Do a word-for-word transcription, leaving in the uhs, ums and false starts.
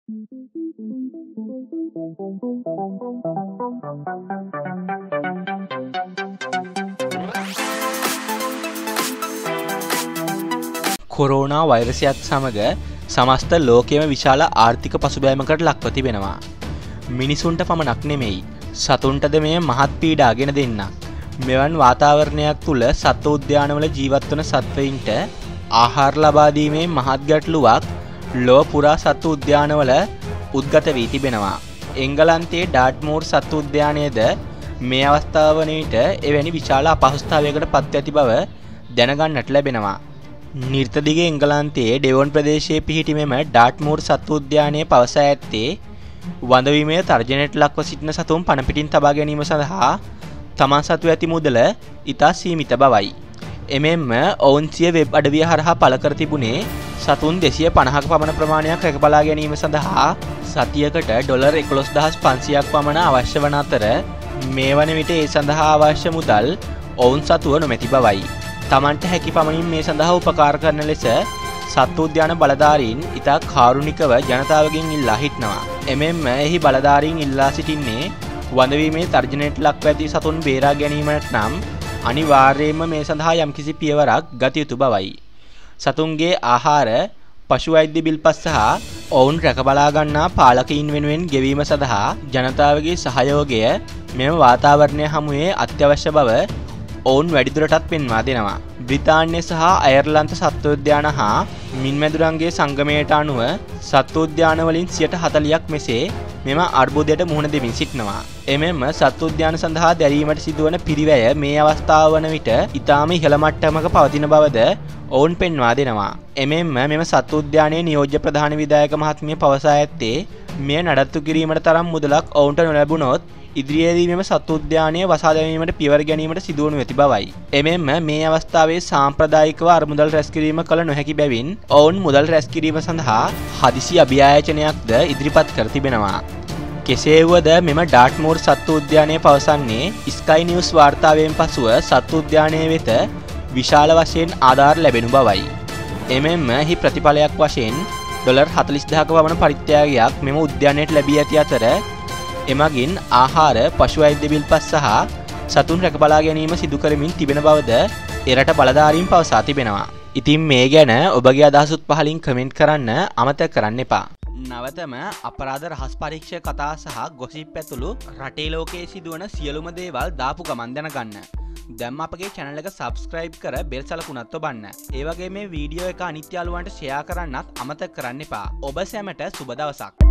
Corona වෛරසයත් සමග සමස්ත ලෝකයේම විශාල ආර්ථික පසුබෑමකට ලක්ව තිබෙනවා. මිනිසුන්ට පමණක් නෙමෙයි සතුන්ටද මේ මහත් පීඩා ගෙන දෙන්නක්. මෙවන් වාතාවරණයක් තුල සත්ව උද්‍යානවල ජීවත් වන සත්වයින්ට ආහාර ලබා දීමේ මහත් ගැටලුවක් ලොව පුරා සත්ව උද්‍යානවල උද්ගත වී තිබෙනවා. එංගලන්තයේ ඩාට්මෝර් සත්ව උද්‍යානයේද මේ අවස්ථාව වනවිට එවැනි විශාල අපහසුතාවයකට පත් ඇති බව දැනගන්නට ලැබෙනවා. නිර්තදිග එංගලන්තයේ ඩෙවොන් ප්‍රදේශයේ පිහිටි මෙම ඩාට්මෝර් සත්ව උද්‍යානයේ පවසා ඇත්තේ වඳවීමේ තර්ජනයට ලක්ව සිටින සතුන් පණ පිටින් තබා ගැනීම සඳහා තමන් සතු ඇති මුදල ඉතා සීමිත බවයි. එමෙන්ම ඔවුන් සිය වෙබ් අඩවිය හරහා පළ කර තිබුණේ සතුන් දෙසිය පනහක පමණ ප්‍රමාණයක් රැකබලා ගැනීම සඳහා සතියකට ඩොලර් එකොළොස් දහස් පන්සියයක් පමණ අවශ්‍ය වන අතර මේ වන විට ඒ සඳහා අවශ්‍ය මුදල් ඔවුන් සතුව නොමැති බවයි. තමන්ට හැකි පමණින් මේ සඳහා උපකාර කරන ලෙස සත්ව උද්‍යාන බලධාරීන් ඉතා කාරුණිකව ජනතාවගෙන් ඉල්ලා හිටනවා. එමෙන්ම එහි බලධාරීන් ඉල්ලා සිටින්නේ වඳවීමේ තර්ජනයට ලක්ව ඇති සතුන් බේරා ගැනීමට නම් අනිවාර්යයෙන්ම මේ සඳහා යම්කිසි පියවරක් ගත යුතු බවයි. සතුන්ගේ ආහාර, පශු වෛද්‍ය බිල්පත් සහ ඔවුන් රැකබලා ගන්නා පාලකයින් වෙනුවෙන් ගෙවීම සඳහා ජනතාවගේ සහයෝගය මෙම වාතාවරණය හමුවේ අත්‍යවශ්‍ය බව ඔවුන් වැඩිදුරටත් පෙන්වා දෙනවා. බ්‍රිතාන්‍ය සහ අයර්ලන්ත සත්වෝද්‍යාන හා මින්මැදුරන්ගේ සංගමයට අනුව සත්වෝද්‍යානවලින් සියයට හතළියක් මෙසේ මෙම අර්බුදයට මුහුණ දෙමින් සිටිනවා. එමෙන්ම සත්වෝද්‍යාන සඳහා දැරීමට සිදුවන පිරිවැය මේ අවස්ථාව වන විට ඉතාම ඉහළ මට්ටමක පවතින බවද ඔවුන් පෙන්වා දෙනවා. එමෙන්ම මෙම සත්වෝද්‍යානයේ නියෝජ්‍ය ප්‍රධාන විධායක මහත්මිය පවසා ඇත්තේ මෙය නඩත්තු කිරීමට තරම් මුදලක් ඔවුන්ට නොලැබුණොත් ඉදිරියේදී මෙම සත්ව උද්‍යානය වසා දැමීමට පියවර ගැනීමට සිදුවනු ඇති බවයි. එමෙන්ම මේ අවස්ථාවේ සාම්ප්‍රදායිකව අරමුදල් රැස් කිරීම කළ නොහැකි බැවින් ඔවුන් මුදල් රැස් කිරීම සඳහා හදිසි අභියාචනයක්ද ඉදිරිපත් කර තිබෙනවා. කෙසේ වුවද මෙම ඩාට්මෝර් සත්ව උද්‍යානය පවසන්නේ ස්කයි නිවුස් වාර්තාවෙන් පසුව සත්ව උද්‍යානය වෙත විශාල වශයෙන් ආධාර ලැබෙනු බවයි. එමෙන්ම එහි ප්‍රතිඵලයක් වශයෙන් ඩොලර් හතළිස් දහක පමණ පරිත්‍යාගයක් මෙම උද්‍යානයට ලැබී ඇති අතර එමගින් ආහාර, පශු වෛද්‍ය බිල්පත් සහ සතුන් රැකබලා ගැනීම සිදු කරමින් තිබෙන බවද එරට බලධාරීන් පවසා තිබෙනවා. ඉතින් මේ ගැන ඔබගේ අදහසුත් පහලින් කමෙන්ට් කරන්න අමතක කරන්න එපා. නවතම අපරාධ රහස් පරීක්ෂා කතා සහ ගොසිප් ඇතුළු රටේ ලෝකයේ සිදුවන සියලුම දේවල් දාපු ගමන් දැනගන්න. දැන් අපගේ channel එක subscribe කර බෙල් සලකුණත් ඔබන්න. ඒ වගේ මේ වීඩියෝ එක අනිත් යාළුවන්ට share කරන්නත් අමතක කරන්න එපා. ඔබ සැමට සුබ දවසක්.